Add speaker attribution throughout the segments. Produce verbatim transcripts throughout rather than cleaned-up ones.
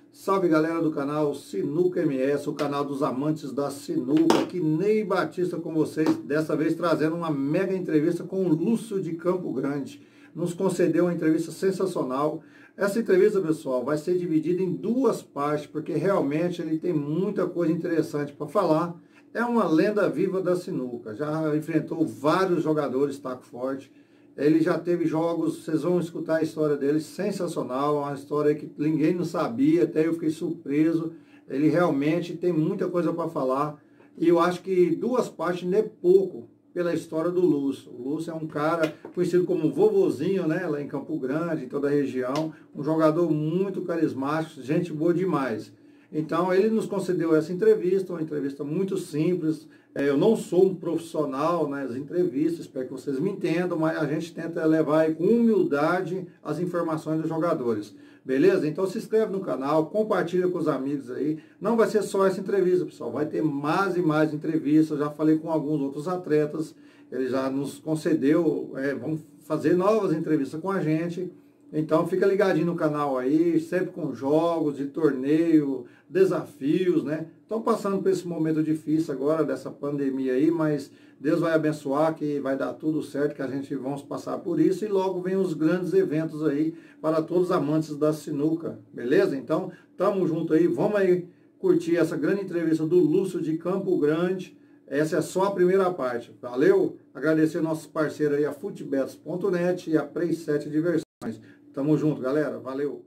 Speaker 1: Salve galera do canal Sinuca M S, o canal dos amantes da sinuca, aqui Ney Batista com vocês, dessa vez trazendo uma mega entrevista com o Lúcio de Campo Grande. Nos concedeu uma entrevista sensacional. Essa entrevista, pessoal, vai ser dividida em duas partes, porque realmente ele tem muita coisa interessante para falar. É uma lenda viva da sinuca, já enfrentou vários jogadores taco forte. Ele já teve jogos, vocês vão escutar a história dele, sensacional, uma história que ninguém não sabia, até eu fiquei surpreso. Ele realmente tem muita coisa para falar. E eu acho que duas partes não é pouco pela história do Lúcio. O Lúcio é um cara conhecido como vovozinho, né, lá em Campo Grande, em toda a região. Um jogador muito carismático, gente boa demais. Então ele nos concedeu essa entrevista, uma entrevista muito simples. Eu não sou um profissional nas entrevistas, espero que vocês me entendam, mas a gente tenta levar aí com humildade as informações dos jogadores. Beleza? Então se inscreve no canal, compartilha com os amigos aí. Não vai ser só essa entrevista, pessoal. Vai ter mais e mais entrevistas. Eu já falei com alguns outros atletas. Ele já nos concedeu, é, vão fazer novas entrevistas com a gente. Então fica ligadinho no canal aí, sempre com jogos de torneio, desafios, né? Estão passando por esse momento difícil agora, dessa pandemia aí, mas Deus vai abençoar, que vai dar tudo certo, que a gente vamos passar por isso, e logo vem os grandes eventos aí para todos os amantes da sinuca, beleza? Então, tamo junto aí, vamos aí curtir essa grande entrevista do Lúcio de Campo Grande. Essa é só a primeira parte, valeu? Agradecer nossos parceiros aí, a futebets ponto net e a Play sete Diversões. Tamo junto, galera. Valeu.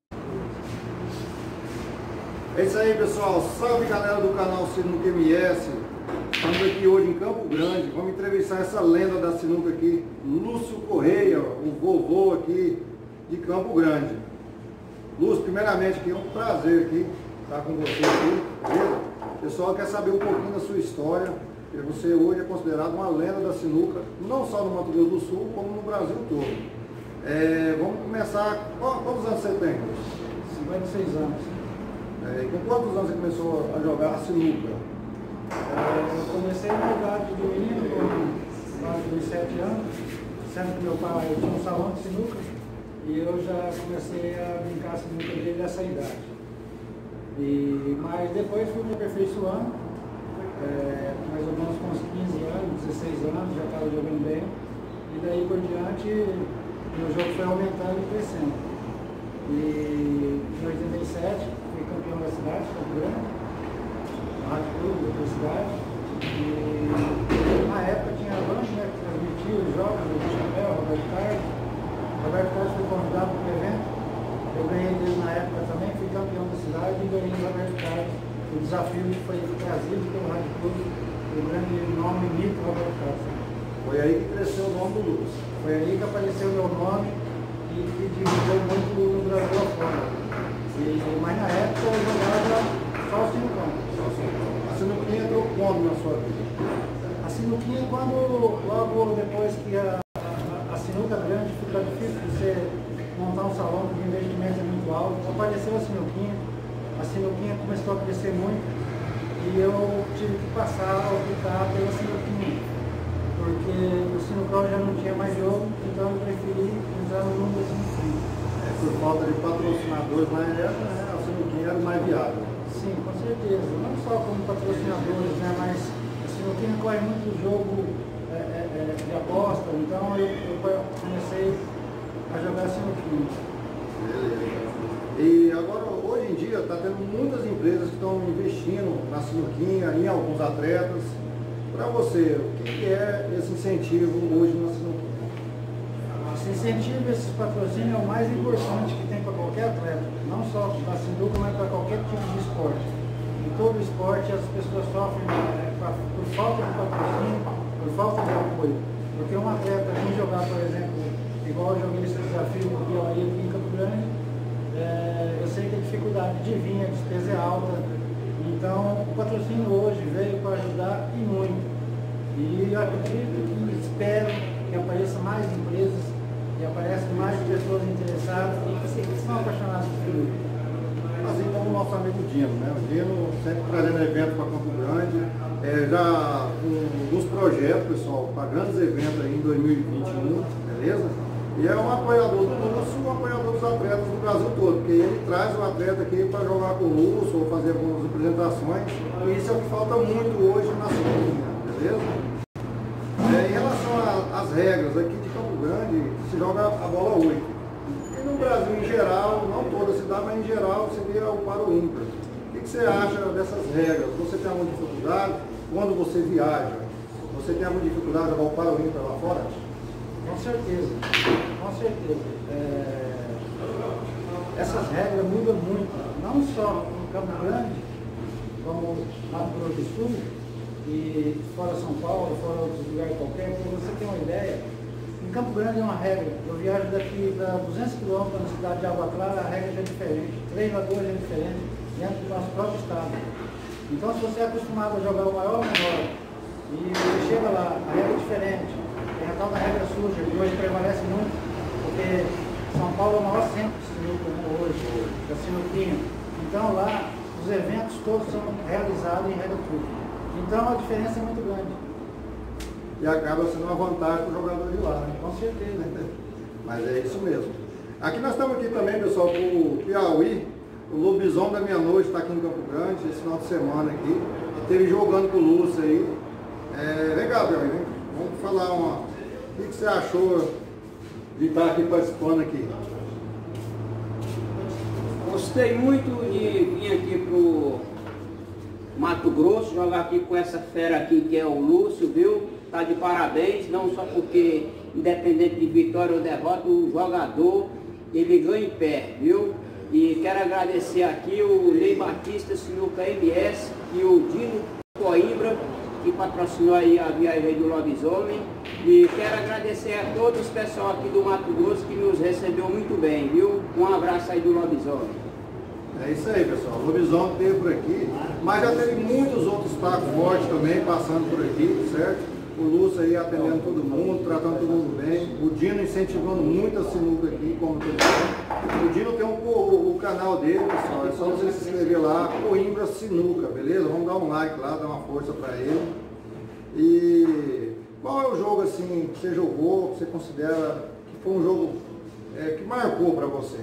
Speaker 1: É isso aí, pessoal. Salve, galera do canal Sinuca M S. Estamos aqui hoje em Campo Grande. Vamos entrevistar essa lenda da sinuca aqui, Lúcio Correia, o vovô aqui de Campo Grande. Lúcio, primeiramente, aqui é um prazer aqui estar com você aqui, beleza? O pessoal quer saber um pouquinho da sua história, porque você hoje é considerado uma lenda da sinuca, não só no Mato Grosso do Sul, como no Brasil todo. É, vamos começar. Quantos anos você tem?
Speaker 2: cinquenta e seis anos.
Speaker 1: É, com quantos anos você começou a jogar sinuca?
Speaker 2: É, eu comecei a jogar de menino com quase sete anos, sendo que meu pai tinha um salão de sinuca e eu já comecei a brincar sinuca desde essa idade. E, mas depois fui me aperfeiçoando, é, mais ou menos com uns quinze anos, dezesseis anos, já estava jogando bem, e daí por diante meu jogo foi aumentando e crescendo. E em oitenta e sete fui campeão da cidade, Campo Grande, no Rádio Clube da cidade. E na época tinha a Band, né, que transmitia os jogos do Chapéu, Roberto Carlos. Roberto Carlos foi convidado para o evento. Eu ganhei dele na época também, fui campeão da cidade e ganhei o Roberto Carlos. O desafio que foi trazido pelo Rádio Clube, o grande nome mito Roberto Carlos.
Speaker 1: Foi aí que cresceu o nome do Lúcio.
Speaker 2: Foi aí que apareceu o meu nome e que divulgou muito no Brasil afora. E, mas na época eu jogava só o sinucão.
Speaker 1: Só o sinucão. A sinuquinha entrou quando na sua vida?
Speaker 2: A sinuquinha quando, logo depois que a, a, a sinuca grande fica difícil de você montar um salão porque o investimento é muito alto, apareceu a sinuquinha, a sinuquinha começou a crescer muito e eu tive que passar a optar pela sinuquinha. Porque o sinucão já não tinha mais jogo, então eu preferi entrar no mundo da sinuquinha.
Speaker 1: É, por falta de patrocinadores na época, né, a sinuquinha era mais viável.
Speaker 2: Sim, com certeza. Não só como patrocinadores, né, mas a sinuquinha corre muito jogo é, é, de aposta, então eu, eu comecei a jogar sinuquinha.
Speaker 1: Beleza. E agora, hoje em dia, está tendo muitas empresas que estão investindo na sinuquinha, em alguns atletas. Para você, o que é esse incentivo hoje na sinuquinha?
Speaker 2: Esse incentivo, esses patrocínios é o mais importante que tem para qualquer atleta, não só para a sinuca, mas para qualquer tipo de esporte. Em todo esporte as pessoas sofrem é, por falta de patrocínio, por falta de apoio. Porque um atleta vir jogar, por exemplo, igual eu joguei esse desafio no Piauí aqui em Campo Grande, é, eu sei que a dificuldade de vir, a despesa é alta. Então, o patrocínio hoje veio para ajudar e muito. E eu acredito que espero que apareçam mais empresas, que apareçam mais pessoas interessadas e que são apaixonadas por tudo.
Speaker 1: Assim como o nosso amigo Dino, né? O Dino sempre trazendo evento para Campo Grande, é, já um dos projetos, pessoal, para grandes eventos aí em dois mil e vinte e um, beleza? E é um apoiador do Lúcio, um apoiador dos atletas do Brasil todo, porque ele traz o atleta aqui para jogar com o Lúcio ou fazer algumas apresentações, e isso é o que falta muito hoje na Sinuca, beleza? É, em relação às regras, aqui de Campo Grande se joga a bola oito. E no Brasil em geral, não toda cidade, mas em geral seria o para o ímpar. O que, que você acha dessas regras? Você tem alguma dificuldade quando você viaja? Você tem alguma dificuldade de jogar o para o ímpar lá fora?
Speaker 2: Com certeza, com certeza. É... Essas regras mudam muito, não só em Campo Grande, como Mato Grosso do Sul, e fora São Paulo, fora outros lugares qualquer, para você ter uma ideia. Em Campo Grande é uma regra, eu viajo daqui para duzentos quilômetros na cidade de Água Clara, a regra já é diferente, três jogadores é diferente, dentro do nosso próprio estado. Então, se você é acostumado a jogar o maior ou o menor, e você chega lá, a regra é diferente, tem a tal da regra suja, que hoje prevalece muito, porque São Paulo é o maior centro de sinuca hoje, da sinuquinha. Então lá, os eventos todos são realizados em regra suja. Então a diferença é muito grande.
Speaker 1: E acaba sendo uma vantagem para o jogador de lá, né?
Speaker 2: Com certeza.
Speaker 1: Mas é isso mesmo. Aqui nós estamos aqui também, pessoal, com o Piauí. O Lobisomem da Meia-Noite está aqui em Campo Grande, esse final de semana aqui. Esteve jogando com o Lúcio aí. É, legal, Piauí, vem. Vamos falar uma... O que, que você achou de estar aqui participando aqui?
Speaker 3: Gostei muito de vir aqui pro Mato Grosso, jogar aqui com essa fera aqui que é o Lúcio, viu? Tá de parabéns, não só porque, independente de vitória ou derrota, o jogador, ele ganha em pé, viu? E quero agradecer aqui o Ney Batista, Sinuca M S e o Dino Coimbra, que patrocinou aí a viagem do Lobisomem. E quero agradecer a todos os pessoal aqui do Mato Grosso que nos recebeu muito bem, viu? Um abraço aí do Lobisomem.
Speaker 1: É isso aí, pessoal. O Lobisomem teve por aqui, mas já teve muitos outros tacos fortes também passando por aqui, certo? O Lúcio aí atendendo todo mundo, tratando todo mundo bem. O Dino incentivando muito a sinuca aqui, como todo mundo. O Dino tem um, o, o canal dele, pessoal. É só você se inscrever lá, Coimbra Sinuca, beleza? Vamos dar um like lá, dar uma força para ele. E qual é o jogo assim que você jogou, que você considera que foi um jogo é, que marcou para você?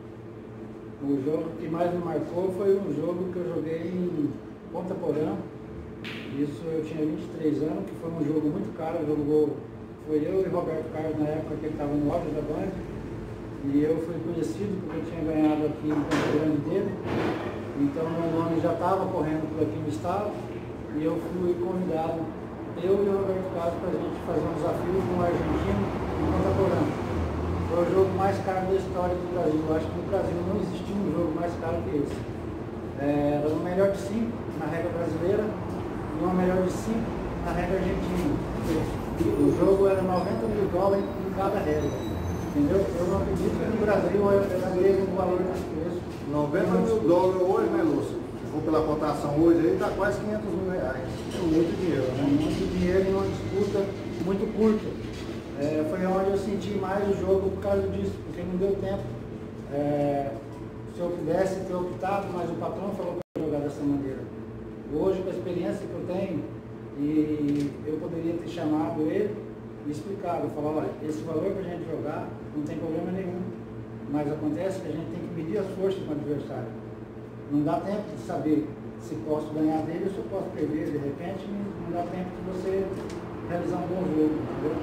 Speaker 2: O jogo que mais me marcou foi um jogo que eu joguei em Ponta Porã. Isso eu tinha vinte e três anos, que foi um jogo muito caro. O jogo foi eu e Roberto Carlos na época que ele estava no auge da Band. E eu fui conhecido porque eu tinha ganhado aqui em Campo Grande dele. Então meu nome já estava correndo por aqui no estado. E eu fui convidado, eu e o Roberto Carlos, para a gente fazer um desafio com o argentino em Ponta Porã. Foi o jogo mais caro da história do Brasil. Eu acho que no Brasil não existiu um jogo mais caro que esse. É, era o melhor de cinco na regra brasileira e uma melhor de cinco na regra argentina. O jogo era noventa mil dólares em cada regra. Entendeu? Eu não acredito que no Brasil eu peguei um valor desse preço.
Speaker 1: noventa mil dólares hoje, né, Lúcio? Se for pela cotação hoje, aí dá quase quinhentos mil reais. É muito dinheiro, né?
Speaker 2: Muito dinheiro em uma disputa muito curta. É, foi onde eu senti mais o jogo por causa disso, porque não deu tempo. É, se eu pudesse ter optado, mas o patrão falou para eu jogar dessa maneira. Hoje, com a experiência que eu tenho, e eu poderia ter chamado ele e explicado, falar, olha, esse valor para a gente jogar não tem problema nenhum, mas acontece que a gente tem que medir as forças com o adversário. Não dá tempo de saber se posso ganhar dele ou se eu posso perder, de repente não dá tempo de você realizar um bom jogo, entendeu?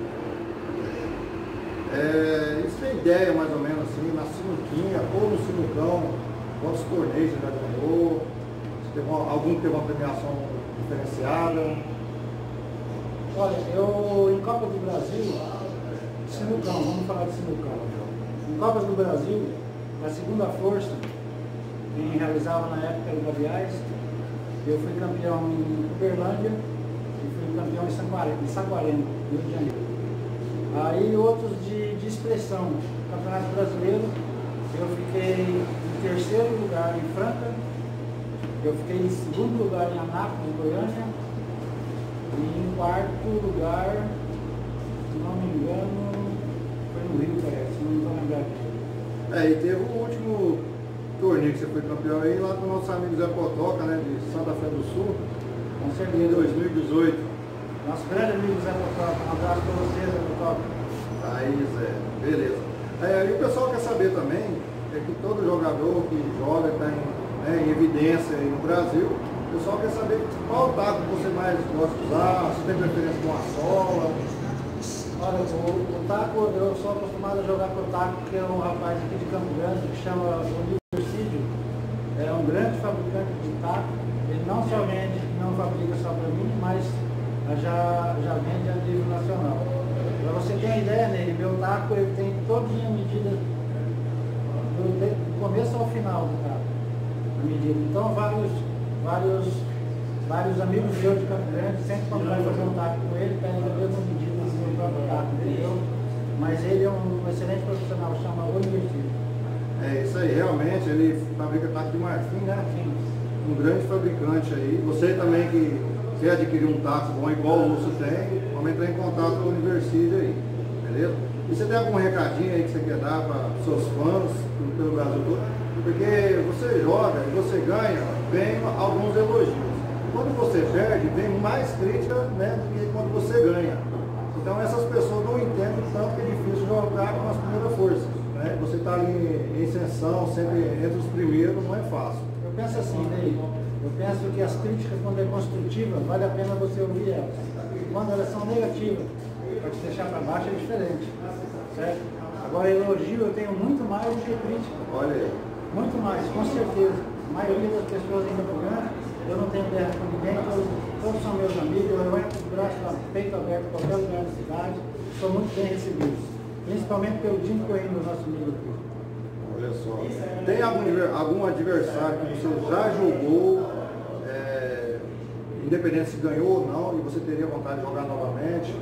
Speaker 1: É, isso tem ideia mais ou menos assim, na sinuquinha ou no sinucão, quantos torneios você já ganhou, se teve uma, algum que teve uma premiação diferenciada?
Speaker 2: Olha, eu em Copa do Brasil, sinucão, vamos falar de sinucão. Em Copa do Brasil, a segunda força, quem realizava na época do Gaviais, eu fui campeão em Uberlândia e fui campeão em Saquarema, em Saquarema, Rio de Janeiro. Aí outros de, de expressão, Campeonato Brasileiro, eu fiquei em terceiro lugar em Franca, eu fiquei em segundo lugar em Anápolis, Goiânia, e em quarto lugar, se não me engano, foi no Rio, parece, não estou lembrando.
Speaker 1: É, e teve o último torneio que você foi campeão aí, lá com o nosso amigo Zé Potoca, né, de Santa Fé do Sul,
Speaker 2: Com certeza.
Speaker 1: em dois mil e dezoito.
Speaker 2: Nosso grande amigo Zé Potoca, um abraço para você, Zé Potoca.
Speaker 1: Tá Aí, Zé, beleza. É, e o pessoal quer saber também, é que todo jogador que joga está em, né, em evidência aí no Brasil, o pessoal quer saber qual taco você mais gosta de usar, se tem preferência com a sola.
Speaker 2: Olha, o, o taco, eu sou acostumado a jogar com o taco, que é um rapaz aqui de Campo Grande, que chama Universidade. É um grande fabricante de taco. Ele não só vende, não fabrica só para mim, mas já, já vende a nível nacional. Para você ter uma ideia, nele, meu taco ele tem todinha a medida do, do começo ao final do taco. A medida. Então vários, vários, vários amigos meus de Campo Grande, sempre quando vai fazer um taco com ele, pedem a mesma medida do próprio taco, entendeu? Mas ele é um excelente profissional, chama Universidade.
Speaker 1: É isso aí, realmente, ele fabrica taco de marfim, né?
Speaker 2: Sim.
Speaker 1: Um grande fabricante aí. Você também que quer adquirir um taco bom igual o Lúcio tem, vamos entrar em contato com a Universidade aí, beleza? E você tem algum recadinho aí que você quer dar para seus fãs pelo Brasil todo? Porque você joga e você ganha, vem alguns elogios. Quando você perde, vem mais crítica, né, do que quando você ganha. Então essas pessoas não entendem tanto que é difícil jogar com as primeiras forças. Né? Você está ali em ascensão, sempre entre os primeiros, não é fácil.
Speaker 2: Eu penso assim, Ney, eu penso que as críticas, quando é construtiva, vale a pena você ouvir elas. Quando elas são negativas, para te deixar para baixo é diferente, certo? Agora, elogio eu tenho muito mais do que crítica.
Speaker 1: Olha aí.
Speaker 2: Muito mais, com certeza. A maioria das pessoas em Campo Grande, eu não tenho guerra com ninguém, todos, todos são meus amigos, eu entro de braço, peito aberto em qualquer lugar da cidade, sou muito bem recebido. Principalmente pelo Dinho Coelho, nosso amigo aqui.
Speaker 1: Olha só. Tem algum, algum adversário que você já jogou, é, independente se ganhou ou não, e você teria vontade de jogar novamente?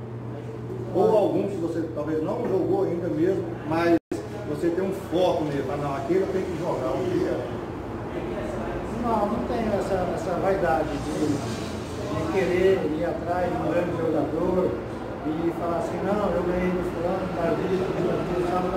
Speaker 1: Ou algum que você talvez não jogou ainda mesmo, mas você tem um foco nele, fala, não, aquele eu tenho que jogar um dia.
Speaker 2: Não, não tenho essa, essa vaidade de, de querer ir atrás de um grande jogador e falar assim, não, eu ganhei no fulano, tá visto, aquilo, sabe,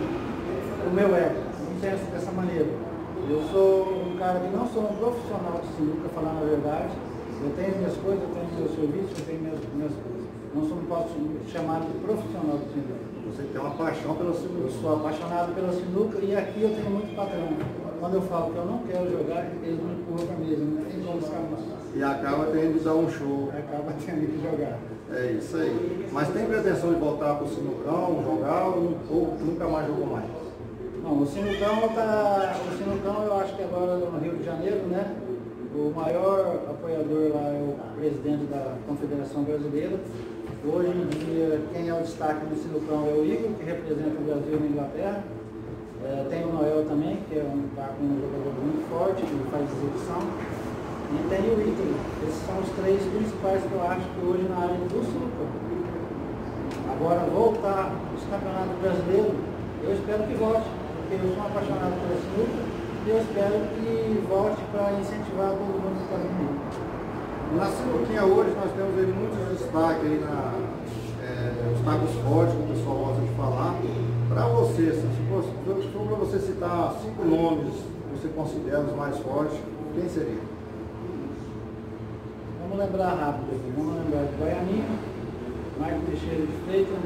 Speaker 2: o meu ego. Não penso dessa maneira. Eu sou um cara que não sou um profissional de sinuca, falando a verdade. Eu tenho minhas coisas, eu tenho meu serviço, eu tenho minhas, minhas coisas. Não sou, não posso chamar de profissional de sinuca.
Speaker 1: Você tem uma paixão pela sinuca.
Speaker 2: Eu sou apaixonado pela sinuca e aqui eu tenho muito patrão. Quando eu falo que eu não quero jogar, eles me empurram para a mesa, não tem como escapar.
Speaker 1: E acaba tendo de dar um show.
Speaker 2: Acaba tendo que jogar.
Speaker 1: É isso aí. Mas tem pretensão de voltar para o sinucão, jogar ou, ou nunca mais jogou mais?
Speaker 2: Não, o sinucão tá. O sinucão eu acho que agora no Rio de Janeiro, né? O maior apoiador lá é o presidente da Confederação Brasileira. Hoje em dia, quem é o destaque no sinucão é o Igor, que representa o Brasil na Inglaterra. É, tem o Noel também, que é um, tá, um jogador muito forte, que faz execução. E tem o Ítalo. Esses são os três principais que eu acho que hoje na área do sinucão. Agora, voltar os campeonatos brasileiros, eu espero que volte, porque eu sou apaixonado pela sinuca e eu espero que volte para incentivar todo mundo que está vindo.
Speaker 1: Na sinuquinha hoje nós temos aí muitos destaques aí na, é, os tacos fortes, que o pessoal gosta de falar. Para você, se for, se for para você citar cinco nomes que você considera os mais fortes, quem seria?
Speaker 2: Vamos lembrar rápido aqui, vamos lembrar de Goianinha, Marco Teixeira de Freitas,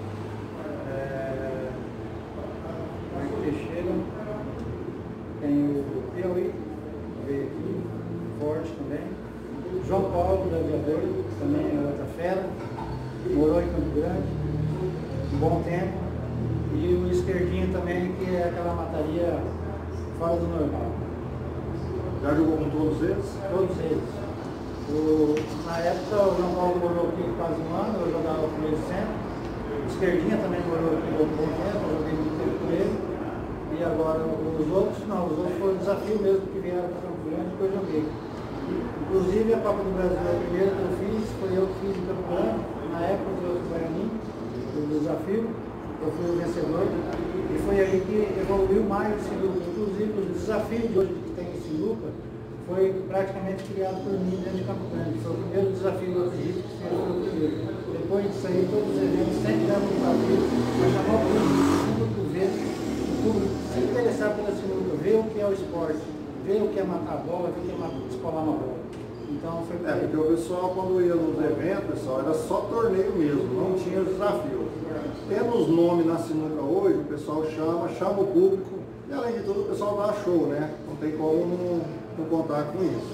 Speaker 2: é, Marco Teixeira, tem o Piauí, veio aqui, forte também, João Paulo, gladiador, também é outra fera, morou em Campo Grande, um bom tempo, e o Esquerdinho também, que é aquela mataria fora do normal.
Speaker 1: Já jogou com todos eles?
Speaker 2: Todos eles. O, na época o João Paulo morou aqui quase um ano, eu jogava com ele sempre. O Esquerdinha também morou aqui um bom tempo, eu joguei muito tempo com ele. E agora os outros não, os outros foram um desafio mesmo que vieram para Campo Grande que eu joguei. Inclusive a Copa do Brasil, a primeira que eu fiz, foi eu que fiz em Campo Grande, na época do Guarani, do desafio, eu fui o vencedor. E foi aí que evoluiu mais o sinuca. Inclusive o desafio de hoje que tem em sinuca foi praticamente criado por mim dentro de Campo Grande. Foi o primeiro desafio do acredito que foi o primeiro. Depois disso aí, todos os eventos sempre dando um desafio para chamar o público, ver, o público se interessar pela sinuca, ver o que é o esporte, ver o que é matar a bola, ver o que é descolar uma bola. Então foi
Speaker 1: É, porque o pessoal quando ia nos eventos, pessoal, era só torneio mesmo, não tinha os desafios. tendo os nomes na sinuca hoje, o pessoal chama, chama o público, e além de tudo o pessoal dá show, né? Não tem como não, não contar com isso.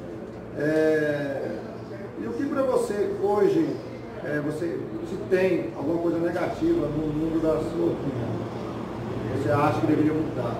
Speaker 1: É, e o que para você hoje, é, você se tem alguma coisa negativa no mundo da sinuquinha, você acha que deveria mudar?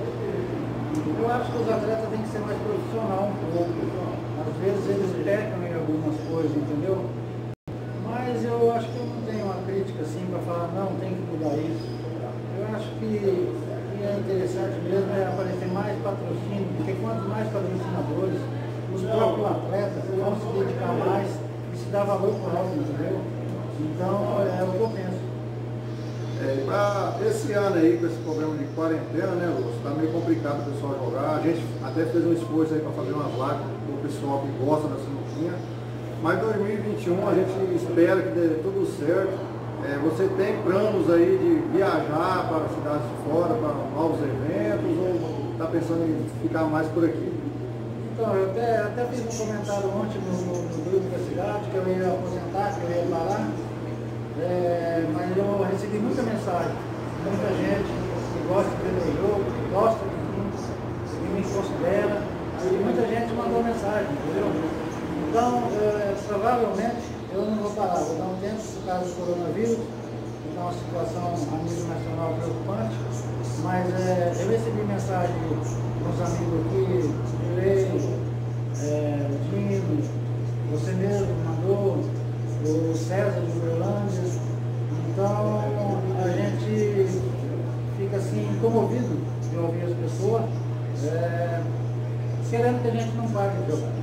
Speaker 2: Eu acho que os atletas têm que ser mais profissional um pouco. Às vezes eles pecam em algumas coisas, entendeu? Mas eu acho que eu não tenho uma crítica assim para falar, não, tem que mudar isso. Eu acho que, que é interessante mesmo é aparecer mais patrocínio, porque quanto mais patrocinadores, os próprios atletas vão se dedicar mais e se dar valor para eles, entendeu? Então é o que eu penso.
Speaker 1: É, pra esse ano aí, com esse problema de quarentena, né, Lúcio, tá meio complicado o pessoal jogar. A gente até fez um esforço aí para fazer umas lives pro pessoal que gosta da sinuquinha. Mas dois mil e vinte e um a gente espera que dê tudo certo. É, você tem planos aí de viajar para cidades de fora, para novos eventos, ou está pensando em ficar mais por aqui?
Speaker 2: Então, eu até, até fiz um comentário ontem no, no, no grupo da cidade, que eu ia aposentar, que eu ia parar. É, mas eu recebi muita mensagem, muita gente que gosta de ver meu jogo, que gosta de mim, que me considera, e muita gente mandou mensagem, entendeu? Então, é, provavelmente eu não vou parar, vou dar um tempo por causa do coronavírus, que está uma situação a nível nacional preocupante, mas é, eu recebi mensagem de uns amigos aqui, Direi, é, Dino, você mesmo mandou, o César de Uberlândia. Então a gente fica assim comovido de ouvir as pessoas, é, querendo que a gente não pare de jogar.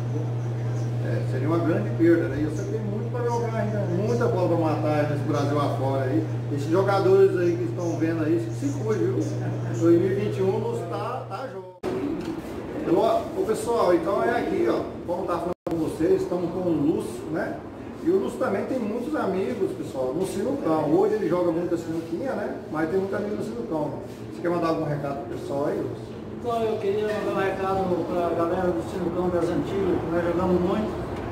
Speaker 1: É, seria uma grande perda, né? E você tem muito para jogar ainda, muita bola para matar nesse Brasil afora aí. Esses jogadores aí que estão vendo aí, se cuide, viu? dois mil e vinte e um não está, tá jogo. Então, ó, ô pessoal, então é aqui, ó. Como tá falando com vocês, estamos com o Lúcio, né? E o Lúcio também tem muitos amigos, pessoal, no sinucão. Hoje ele joga muita sinuquinha, né? Mas tem muitos amigos no sinucão. Você quer mandar algum recado pro pessoal aí, Lúcio?
Speaker 2: Então eu queria mandar um recado para a galera do sinucão das antigas, que nós jogamos muito.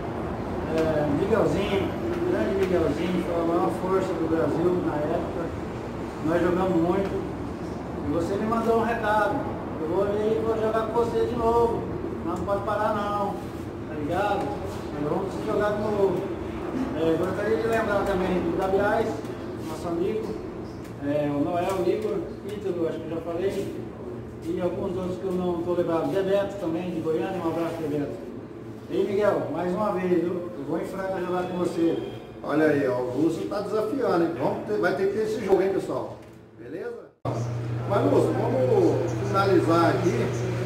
Speaker 2: É, Miguelzinho, grande Miguelzinho, foi a maior força do Brasil na época. Nós jogamos muito. E você me mandou um recado. Eu vou ali e vou jogar com você de novo. Não, não pode parar não, tá ligado? Nós vamos jogar de novo. É, gostaria de lembrar também do Gabriás, nosso amigo, é, o Noel, o Igor, Ítalo, acho que eu já falei, e alguns outros que eu não estou lembrando. Bebeto também, de Goiânia, um abraço, Bebeto. E aí, Miguel, mais uma vez, viu? Eu vou em Franca jogar com você.
Speaker 1: Olha aí, ó, o Lúcio está desafiando, hein? Vamos ter, vai ter que ter esse jogo, hein, pessoal? Beleza? Mas, Lúcio, vamos finalizar aqui.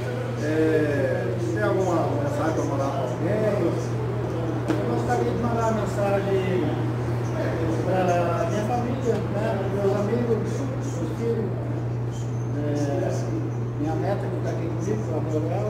Speaker 1: É, você tem alguma mensagem para mandar para alguém?
Speaker 2: Eu gostaria de mandar uma mensagem para a minha família, né, para meus amigos, meus filhos, é, minha neta que está aqui comigo, a Aurora.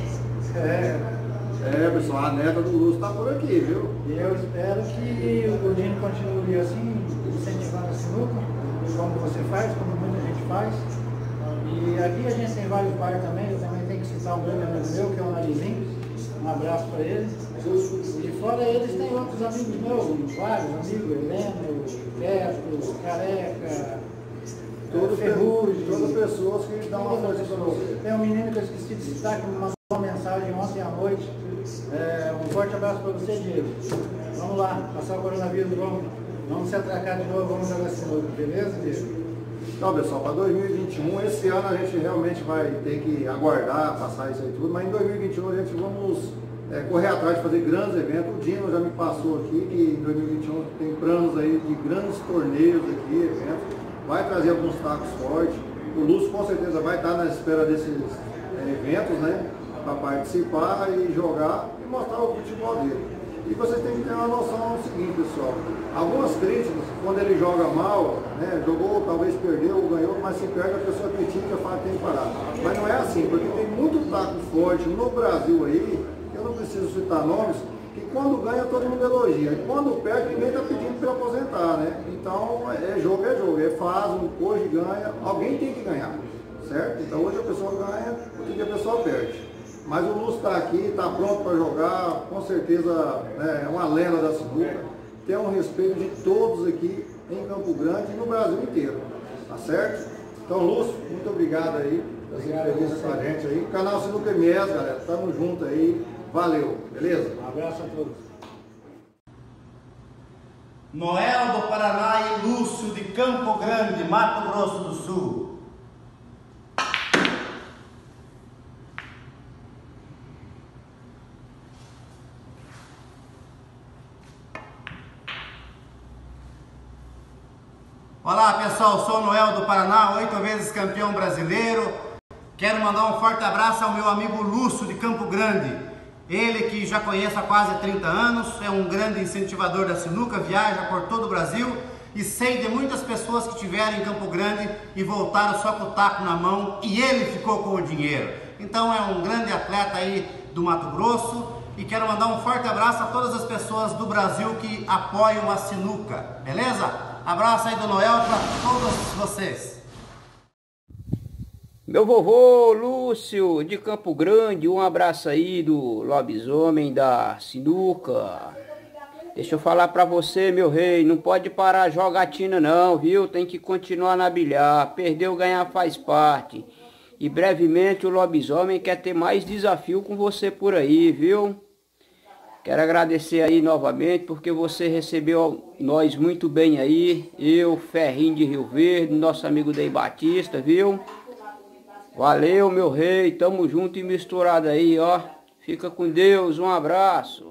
Speaker 2: É,
Speaker 1: é, pessoal, a neta do Lúcio está por aqui, viu?
Speaker 2: E eu espero que o Dino continue assim, incentivando a sinuca, como você faz, como muita gente faz. E aqui a gente tem vários bares também, eu também tenho que citar um grande amigo meu, que é o Narizinho. Um abraço para eles. E fora eles tem outros amigos meus, vários amigos, Heleno, Beto, Careca,
Speaker 1: todas
Speaker 2: Ferrugem.
Speaker 1: Todas pessoas que dão uma força para você.
Speaker 2: Tem um menino que eu esqueci de citar, que me mandou uma mensagem ontem à noite. É, um forte abraço para você, Diego. Vamos lá, passar o coronavírus, vamos, vamos se atracar de novo, vamos jogar esse novo, beleza, Diego?
Speaker 1: Então, pessoal, para dois mil e vinte e um, esse ano a gente realmente vai ter que aguardar, passar isso aí tudo, mas em dois mil e vinte e um a gente vamos é, correr atrás de fazer grandes eventos. O Dino já me passou aqui que em dois mil e vinte e um tem planos aí de grandes torneios aqui, eventos, vai trazer alguns tacos fortes. O Lúcio com certeza vai estar na espera desses é, eventos, né, para participar e jogar e mostrar o futebol dele. E vocês têm que ter uma noção do seguinte, pessoal, algumas críticas, quando ele joga mal, né, jogou, talvez perdeu ou ganhou, mas se perde a pessoa critica e fala que tem que parar. Mas não é assim, porque tem muito taco forte no Brasil aí, eu não preciso citar nomes, que quando ganha todo mundo elogia, e quando perde ninguém está pedindo para aposentar, né? Então é jogo, é jogo, é faz, hoje ganha, alguém tem que ganhar, certo? Então hoje a pessoa ganha, outro dia a pessoa perde. Mas o Lúcio está aqui, está pronto para jogar, com certeza né, é uma lenda da sinuca, tem um respeito de todos aqui em Campo Grande e no Brasil inteiro, tá certo? Então, Lúcio, muito obrigado aí pelas entrevistas com a gente aí. Canal Sinuca M S, galera, tamo junto aí, valeu, beleza?
Speaker 2: Um abraço a todos.
Speaker 4: Noel do Paraná e Lúcio de Campo Grande, Mato Grosso do Sul. Olá pessoal, sou o Noel do Paraná, oito vezes campeão brasileiro. Quero mandar um forte abraço ao meu amigo Lúcio de Campo Grande. Ele que já conheço há quase trinta anos, é um grande incentivador da sinuca, viaja por todo o Brasil e sei de muitas pessoas que estiveram em Campo Grande e voltaram só com o taco na mão e ele ficou com o dinheiro. Então é um grande atleta aí do Mato Grosso e quero mandar um forte abraço a todas as pessoas do Brasil que apoiam a sinuca, beleza? Abraço aí do Noel para todos vocês.
Speaker 3: Meu vovô Lúcio de Campo Grande, um abraço aí do lobisomem da sinuca. Deixa eu falar pra você, meu rei, não pode parar a jogatina não, viu? Tem que continuar na bilhar, perder ou ganhar faz parte. E brevemente o lobisomem quer ter mais desafio com você por aí, viu? Quero agradecer aí novamente porque você recebeu nós muito bem aí. Eu, Ferrinho de Rio Verde, nosso amigo Dei Batista, viu? Valeu, meu rei, tamo junto e misturado aí, ó. Fica com Deus, um abraço.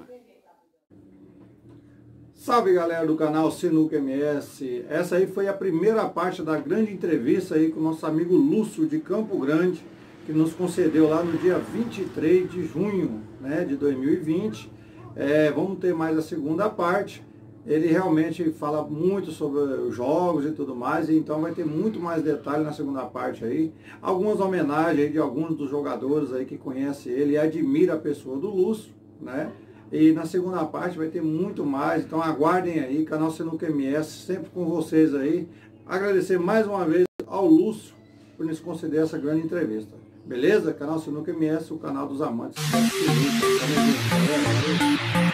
Speaker 1: Salve, galera do canal Sinuca M S. Essa aí foi a primeira parte da grande entrevista aí com o nosso amigo Lúcio de Campo Grande, que nos concedeu lá no dia vinte e três de junho, né, de dois mil e vinte. É, vamos ter mais a segunda parte. Ele realmente fala muito sobre os jogos e tudo mais, então vai ter muito mais detalhe na segunda parte aí. Algumas homenagens aí de alguns dos jogadores aí que conhecem ele e admira a pessoa do Lúcio, né? E na segunda parte vai ter muito mais, então aguardem aí, canal Sinuca M S, sempre com vocês aí. Agradecer mais uma vez ao Lúcio por nos conceder essa grande entrevista. Beleza? Canal Sinuca M S, o canal dos amantes da sinuca.